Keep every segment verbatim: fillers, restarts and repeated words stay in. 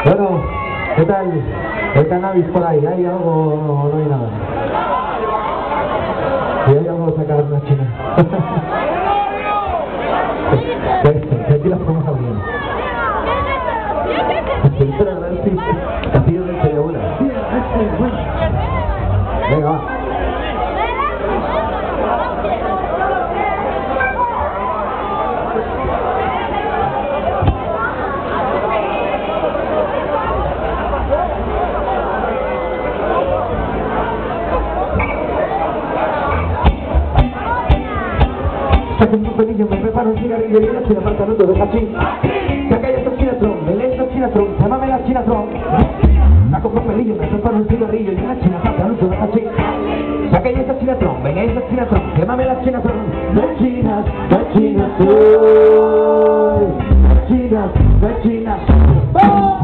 Bueno, ¿qué tal el cannabis por ahí? ¿Hay algo o no, no hay nada? Si hay algo, sacar una china. Que aquí las podemos abrir. Castillo del Cerebula. Venga, va. Saco un pelillo, me preparo un cigarrillo y una china apartamento de hachís. Saca ya esta chinatron, me lee esta chinatron, llámame la chinatron. Saco un pelillo, me preparo un cigarrillo y una china apartamento de hachís. Saca ya esta chinatron, ven esta chinatron, llámame la chinatron. De chinas, de chinas soy, de chinas, de chinas. ¡Oh!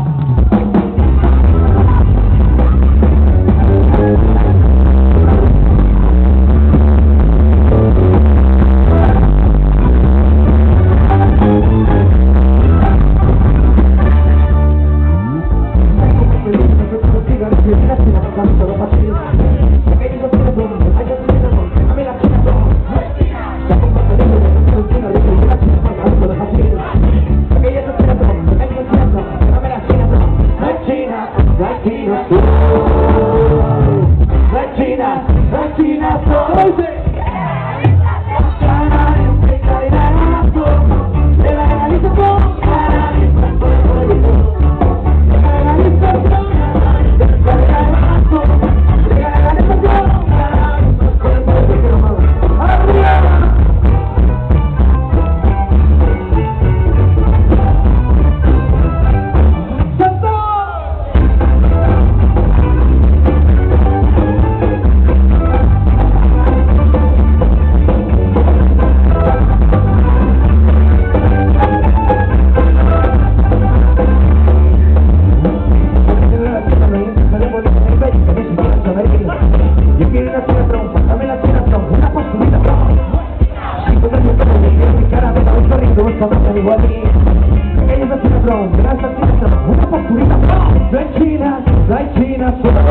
Una posturita, no, de China, de China,